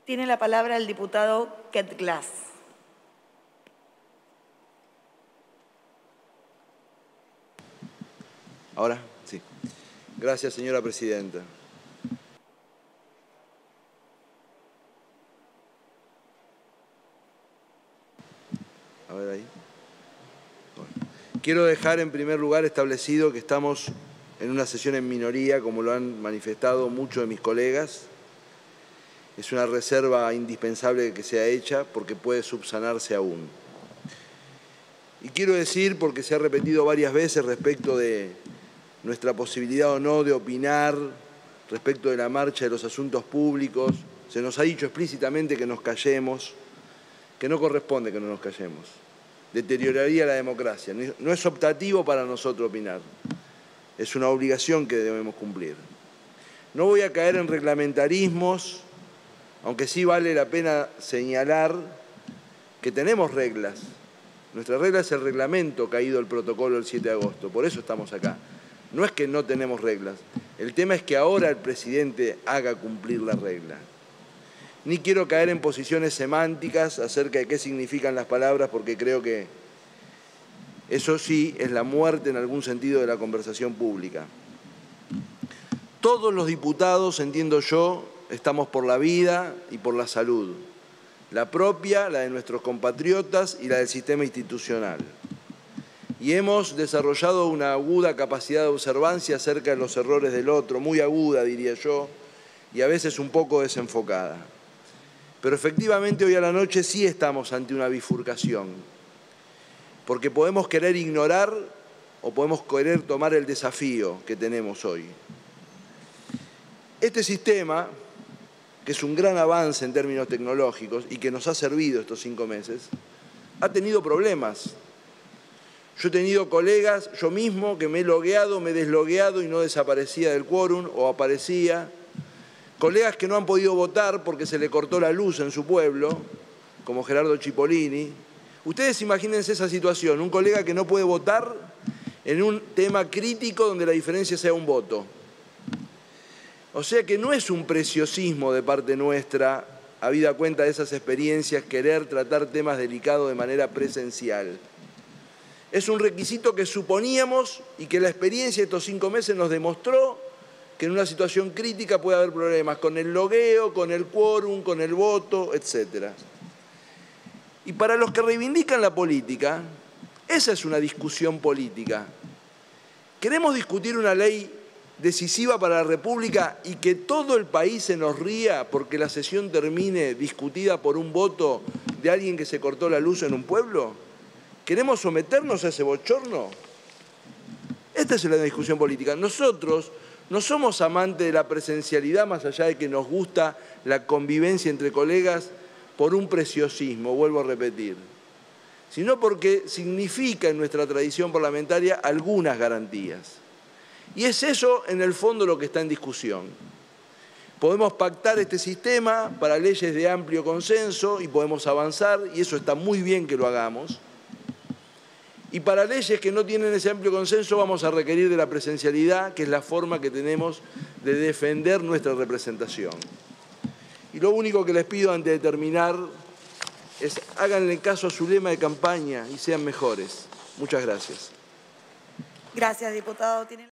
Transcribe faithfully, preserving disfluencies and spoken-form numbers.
Tiene la palabra el diputado Ket Glass. ¿Ahora? Sí. Gracias, señora presidenta. A ver ahí. Bueno. Quiero dejar en primer lugar establecido que estamos en una sesión en minoría, como lo han manifestado muchos de mis colegas. Es una reserva indispensable que sea hecha porque puede subsanarse aún. Y quiero decir, porque se ha repetido varias veces respecto de nuestra posibilidad o no de opinar respecto de la marcha de los asuntos públicos, se nos ha dicho explícitamente que nos callemos, que no corresponde que no nos callemos. Deterioraría la democracia. No es optativo para nosotros opinar. Es una obligación que debemos cumplir. No voy a caer en reglamentarismos, aunque sí vale la pena señalar que tenemos reglas. Nuestra regla es el reglamento caído del protocolo el siete de agosto. Por eso estamos acá. No es que no tenemos reglas. El tema es que ahora el presidente haga cumplir la regla. Ni quiero caer en posiciones semánticas acerca de qué significan las palabras, porque creo que eso sí es la muerte en algún sentido de la conversación pública. Todos los diputados, entiendo yo, estamos por la vida y por la salud. La propia, la de nuestros compatriotas y la del sistema institucional. Y hemos desarrollado una aguda capacidad de observancia acerca de los errores del otro, muy aguda, diría yo, y a veces un poco desenfocada. Pero efectivamente hoy a la noche sí estamos ante una bifurcación, porque podemos querer ignorar o podemos querer tomar el desafío que tenemos hoy. Este sistema, que es un gran avance en términos tecnológicos y que nos ha servido estos cinco meses, ha tenido problemas. Yo he tenido colegas, yo mismo, que me he logueado, me he deslogueado y no desaparecía del quórum o aparecía. Colegas que no han podido votar porque se le cortó la luz en su pueblo, como Gerardo Cipollini. Ustedes imagínense esa situación, un colega que no puede votar en un tema crítico donde la diferencia sea un voto. O sea que no es un preciosismo de parte nuestra, habida cuenta de esas experiencias, querer tratar temas delicados de manera presencial. Es un requisito que suponíamos y que la experiencia de estos cinco meses nos demostró que en una situación crítica puede haber problemas con el logueo, con el quórum, con el voto, etcétera. Y para los que reivindican la política, esa es una discusión política. ¿Queremos discutir una ley decisiva para la República y que todo el país se nos ría porque la sesión termine discutida por un voto de alguien que se cortó la luz en un pueblo? ¿Queremos someternos a ese bochorno? Esta es la discusión política. Nosotros no somos amantes de la presencialidad, más allá de que nos gusta la convivencia entre colegas por un preciosismo, vuelvo a repetir, sino porque significa en nuestra tradición parlamentaria algunas garantías. Y es eso, en el fondo, lo que está en discusión. Podemos pactar este sistema para leyes de amplio consenso y podemos avanzar, y eso está muy bien que lo hagamos. Y para leyes que no tienen ese amplio consenso vamos a requerir de la presencialidad, que es la forma que tenemos de defender nuestra representación. Y lo único que les pido antes de terminar es háganle caso a su lema de campaña y sean mejores. Muchas gracias. Gracias, diputado.